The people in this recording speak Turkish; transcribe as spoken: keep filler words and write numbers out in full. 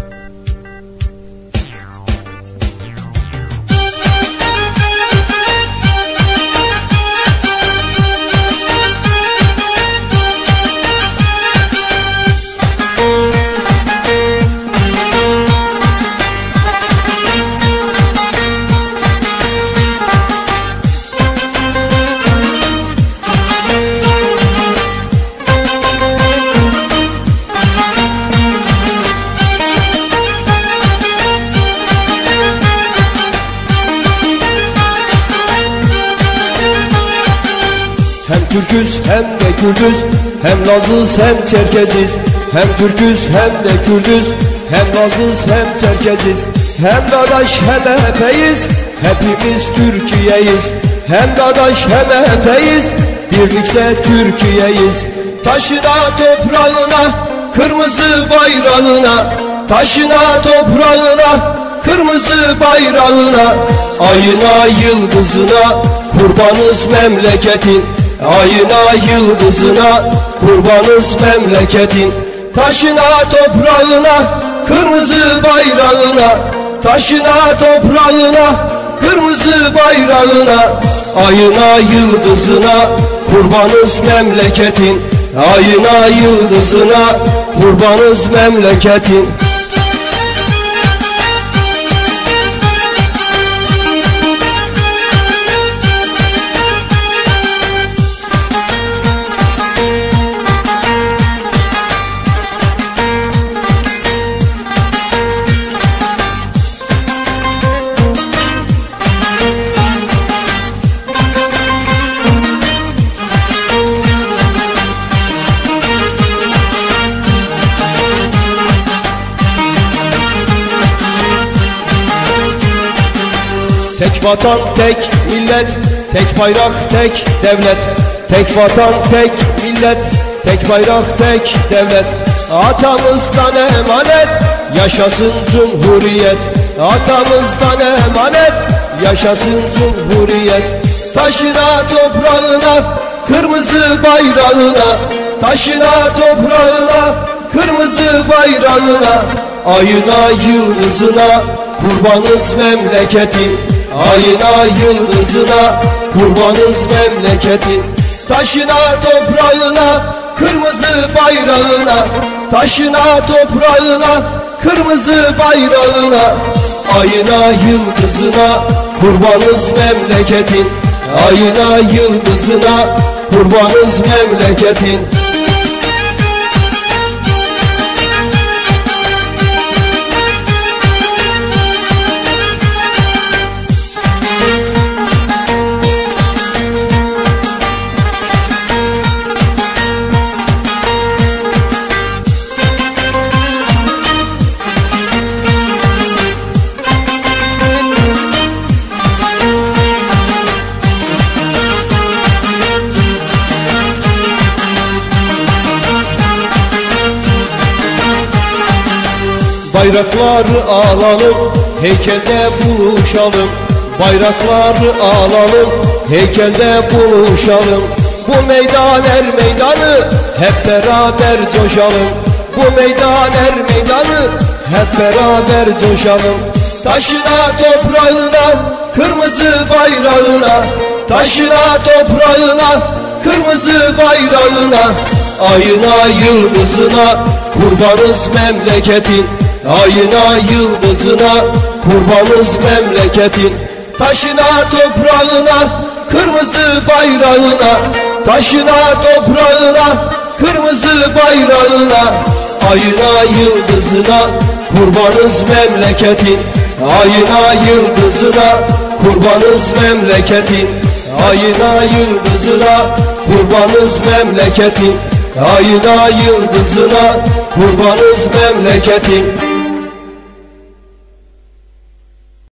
Türküz hem de Kürdüz, hem Lazız hem Çerkeziz. Hem Türküz hem de Kürdüz, hem Lazız hem Çerkeziz. Hem dadaş hem efeyiz, hepimiz Türkiye'yiz. Hem dadaş hem efeyiz, birlikte Türkiye'yiz. Taşına toprağına, kırmızı bayrağına, taşına toprağına, kırmızı bayrağına, ayına yıldızına kurbanız memleketin. Ayına yıldızına kurbanız memleketin. Taşına toprağına, kırmızı bayrağına, taşına toprağına, kırmızı bayrağına, ayına yıldızına kurbanız memleketin. Ayına yıldızına kurbanız memleketin. Tek vatan, tek millet, tek bayrak, tek devlet. Tek vatan, tek millet, tek bayrak, tek devlet. Atamızdan emanet, yaşasın Cumhuriyet. Atamızdan emanet, yaşasın Cumhuriyet. Taşına toprağına, kırmızı bayrağına, taşına toprağına, kırmızı bayrağına, ayına yıldızına kurbanız memleketin. Ayına yıldızına kurbanız memleketin. Taşına toprağına, kırmızı bayrağına, taşına toprağına, kırmızı bayrağına, ayına yıldızına kurbanız memleketin. Ayına yıldızına kurbanız memleketin. Bayrakları alalım, heykelde buluşalım. Bayrakları alalım, heykelde buluşalım. Bu meydan er meydanı, hep beraber coşalım. Bu meydan er meydanı, hep beraber coşalım. Taşına toprağına, kırmızı bayrağına, taşına toprağına, kırmızı bayrağına, ayına yıldızına kurbanız memleketin. Ayına yıldızına kurbanız memleketin. Taşına toprağına, kırmızı bayrağına, taşına toprağına, kırmızı bayrağına, ayına yıldızına kurbanız memleketin. Ayına yıldızına kurbanız memleketin. Ayına yıldızına kurbanız memleketin. Ayına yıldızına kurbanız memleketin.